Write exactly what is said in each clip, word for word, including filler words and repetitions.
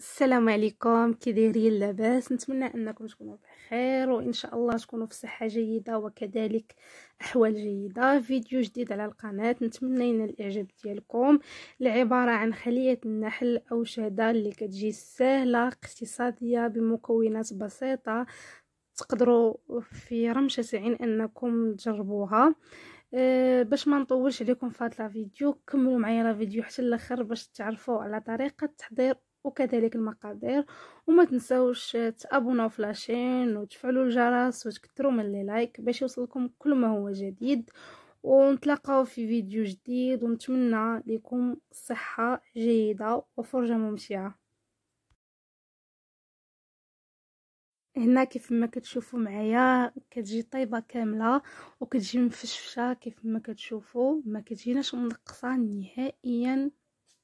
السلام عليكم، كي دايرين؟ لاباس؟ نتمنى انكم تكونوا بخير وان شاء الله تكونوا في صحه جيده وكذلك احوال جيده. فيديو جديد على القناه، نتمنى ينال الاعجاب ديالكم. العباره عن خليه النحل او شهده اللي كتجي سهله اقتصاديه بمكونات بسيطه، تقدروا في رمشه عين انكم تجربوها. أه باش ما نطولش عليكم في هذا الفيديو، كملوا معايا الفيديو حتى الاخر باش تعرفوا على طريقه التحضير وكذلك المقادير. وما تنسوش تابوناو في لاشين وتفعلوا الجرس وتكثروا من لي لايك باش يوصلكم كل ما هو جديد. ونتلاقاو في فيديو جديد، ونتمنى لكم صحه جيده وفرجه ممتعه. هنا كيف ما كتشوفوا معايا كتجي طيبه كامله وكتجي مفشفشه، كيف ما كتشوفوا ما كتجيناش منقصه نهائيا،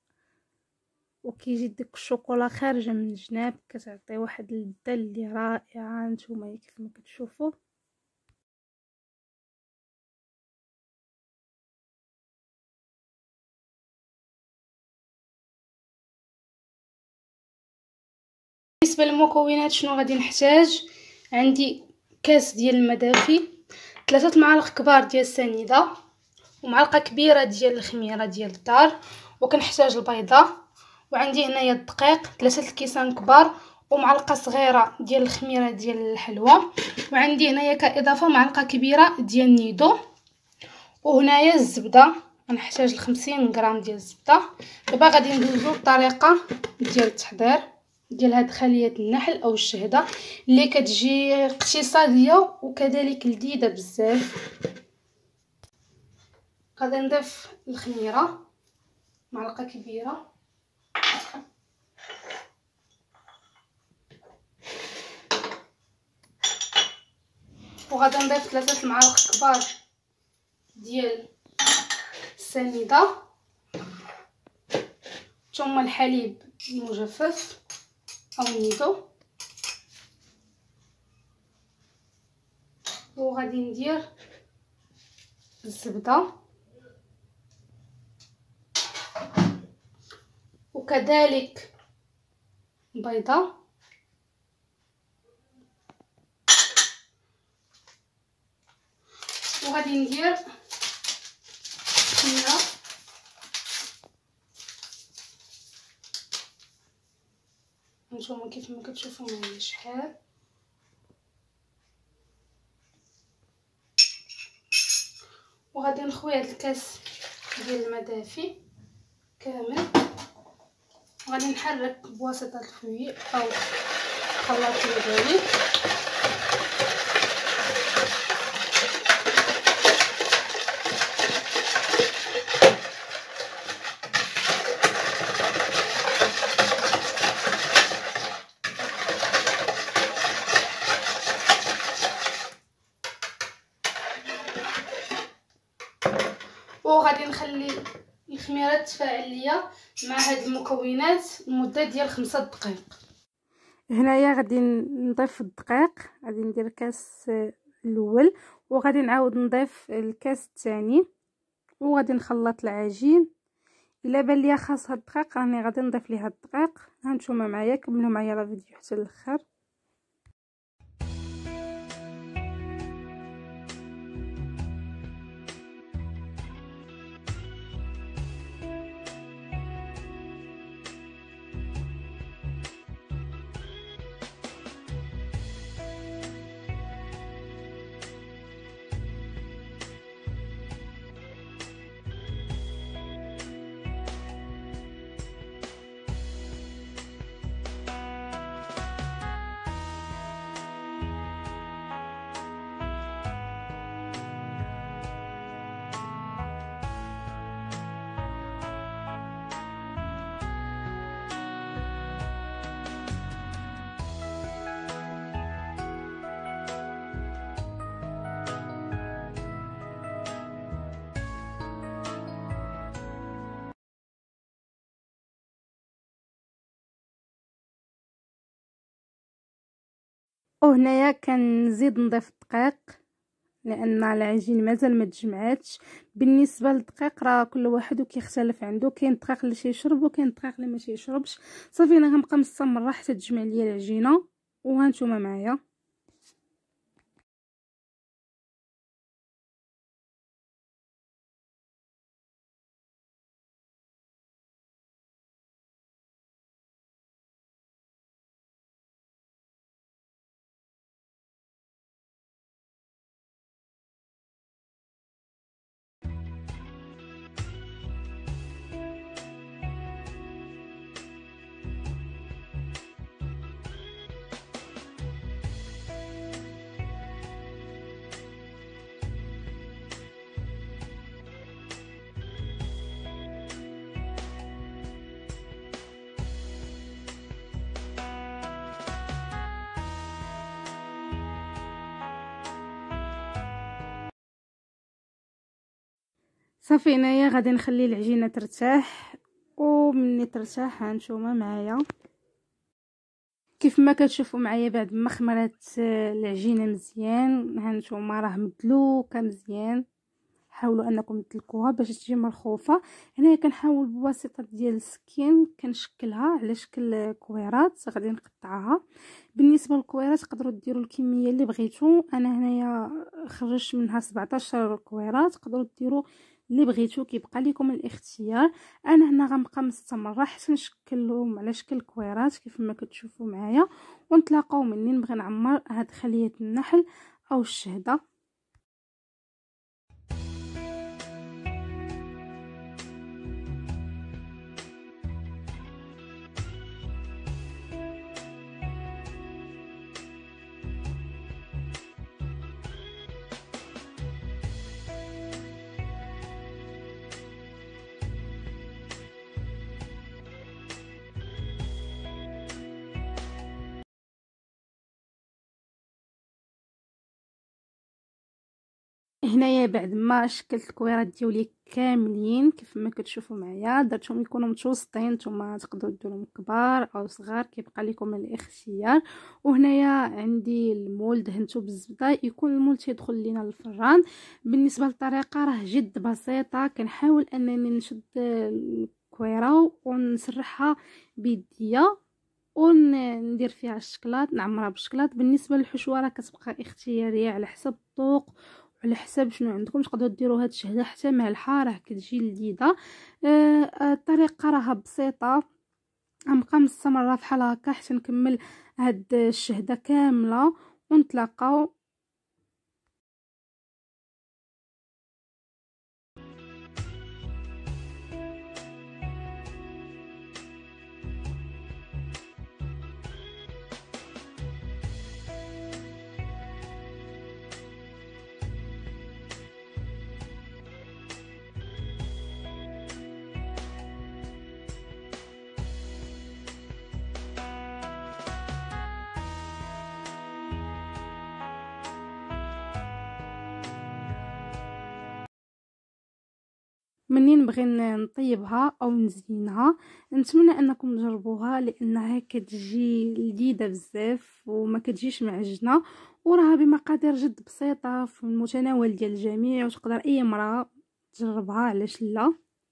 وكيجي ديك الشوكولا خارجه من الجناب كتعطي واحد اللذه اللي رائعه. نتوما كيف ما كتشوفوا بالنسبه للمكونات شنو غادي نحتاج؟ عندي كاس ديال الماء دافي، ثلاثه معالق كبار ديال السنيده، ومعلقه كبيره ديال الخميره ديال الدار، وكنحتاج البيضه، وعندي هنايا الدقيق ثلاثه الكيسان كبار، ومعلقه صغيره ديال الخميره ديال الحلوى، وعندي هنايا كاضافه معلقه كبيره ديال النيدو، وهنايا الزبده غنحتاج خمسين غرام ديال الزبده. دابا غادي ندوزو للطريقه ديال التحضير ديال هاد خليه النحل او الشهده اللي كتجي اقتصاديه وكذلك لذيذه بزاف. غادي نضيف الخميره معلقه كبيره، وغادي نضيف ثلاثه المعالق كبار ديال السنيده، ثم الحليب المجفف او النيدو، وغادي ندير الزبده وكذلك البيضه، وغادي ندير الخميره، هانتوما كيف ما كتشوفوا معايا شحال. وغادي نخوي هاد الكاس ديال الماء دافي كامل، وغادي نحرك بواسطه الفوي او خلاط يدوي. وغادي نخلي الخميره تفاعل ليا مع هاد المكونات لمده ديال خمسة دقائق. هنايا غادي نضيف الدقيق، غادي ندير كاس الاول وغادي نعاود نضيف الكاس الثاني، وغادي نخلط العجين. الا بان ليا خاص هاد الدقيق راني غادي نضيف ليها الدقيق. هانتوما معايا كملوا معايا لا فيديو حتى الاخر. وهنايا كنزيد نضيف الدقيق لان العجين مازال ما تجمعاتش. بالنسبه للدقيق راه كل واحد وكيختلف عنده، كاين الدقيق اللي تيشرب وكاين الدقيق اللي ما تيشربش. صافي انا غنبقى مستمره حتى تجمع ليا العجينه وهانتوما معايا. صافي هنايا غادي نخلي العجينه ترتاح، ومني ترتاح هانتوما معايا كيف ما كتشوفوا معايا بعد ما خمرات العجينه مزيان. هانتوما راه مدلوكه مزيان، حاولوا انكم تدلكوها باش تجي مرخوفه. هنايا كنحاول بواسطه ديال السكين كنشكلها على شكل كويرات غادي نقطعها. بالنسبه للكويرات تقدروا ديروا الكميه اللي بغيتو، انا هنايا خرجت منها سبعطاش كويرات، تقدروا ديروا اللي بغيتو كيبقى لكم الاختيار. انا هنا غنبقى مستمره حتى نشكلهم على شكل كويرات كيف ما كتشوفوا معايا، ونتلاقاو منين نبغي نعمر هاد خليه النحل او الشهده. هنايا بعد ما شكلت الكويرات ديالي كاملين كيف ما كتشوفوا معايا، درتهم يكونوا متوسطين، نتوما تقدروا ديروهم كبار او صغار كيبقى لكم الاختيار. وهنايا عندي المول دهنته بالزبده، يكون المول تيدخل لينا للفران. بالنسبه للطريقه راه جد بسيطه، كنحاول انني نشد الكويره ونسرحها بيديا وندير فيها الشكلاط، نعمرها بالشكلاط. بالنسبه للحشوه راه كتبقى اختياريه على حسب الذوق وعلى حساب شنو عندكم، تقدروا ديروا هاد الشهده حتى مالحه راه كتجي لذيذه. آه الطريقه راها بسيطه، غنبقى مستمره بحال هكا حتى نكمل هاد الشهده كامله ونتلاقاو. منين نبغي نطيبها او نزينها، نتمنى انكم تجربوها لانها كتجي لذيذه بزاف وما كتجيش معجنه، وراها بمقادير جد بسيطه في المتناول ديال الجميع، وتقدر اي امراه تجربها علاش لا.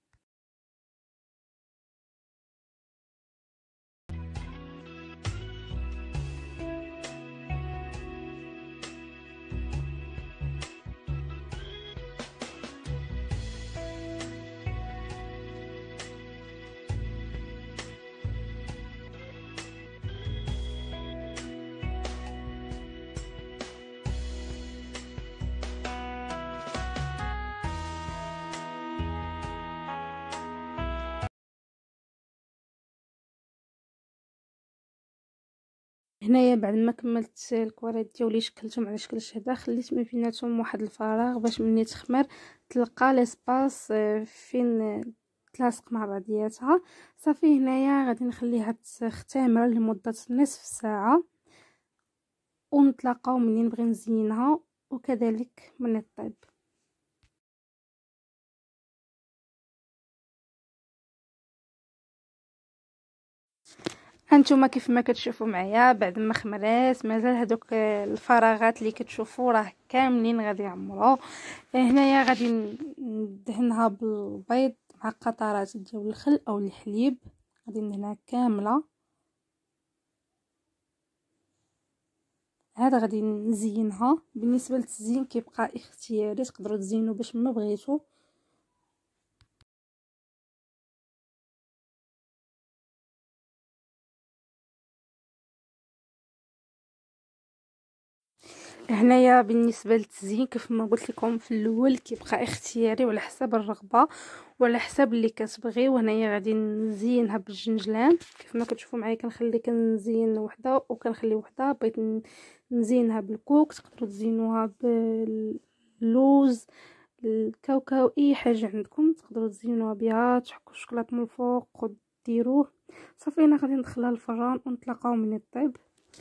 هنايا بعد ما كملت الكرات ديالي شكلتهم على شكل شهده، خليت ما بيناتهم واحد الفراغ باش ملي تخمر تلقى ليسباس فين تلاصق مع بعضياتها. صافي هنايا غادي نخليها تختمر لمده نصف ساعه ونتلاقاو منين نبغي نزينها وكذلك من الطيب. هانتوما كيف ما كتشوفوا معايا بعد ما خمرات مازال هذوك الفراغات اللي كتشوفوا راه كاملين غادي يعمروا. هنايا غادي ندهنها بالبيض مع قطرات ديال الخل او الحليب، غادي ندهنها كامله. هذا غادي نزينها. بالنسبه للتزيين كيبقى اختياري، تقدروا تزينوا باش ما بغيتوا. هنايا بالنسبه للتزيين كيف ما قلت لكم في الاول كيبقى اختياري وعلى حسب الرغبه وعلى حسب اللي كتبغي. وهنايا غادي نزينها بالجنجلان كيف ما كتشوفوا معايا، كنخلي كنزين وحده وكنخلي وحده. بغيت نزينها بالكوك، تقدروا تزينوها باللوز، الكاوكاو، اي حاجه عندكم تقدروا تزينوها بها. تحكوا الشوكولاط من الفوق وديروه صافي. انا غادي ندخلها للفران ونتلاقاو من الطيب.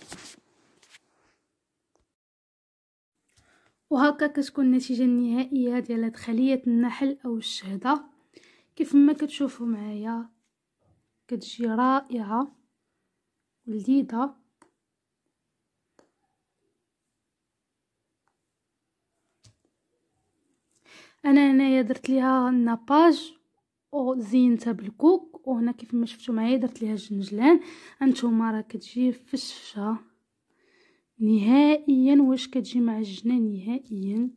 وهكا كتكون النتيجه النهائيه ديال هاد خليه النحل او الشهده. كيف ما كتشوفوا معايا كتجي رائعه ولذيذه. انا هنايا درت ليها الناباج وزينتها بالكوك، وهنا كيف ما شفتوا معايا درت ليها الجنجلان. هانتوما راه كتجي فشفشه نهائيا، واش كتجي معجنه نهائيا.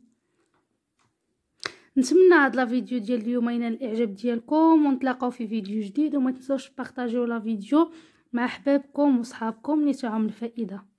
نتمنى هاد لا فيديو ديال اليوم ينال الاعجاب ديالكم، ونتلاقاو في فيديو جديد. وما تنسوش بارطاجيو لا فيديو مع احبابكم وصحابكم اللي تعم الفائده.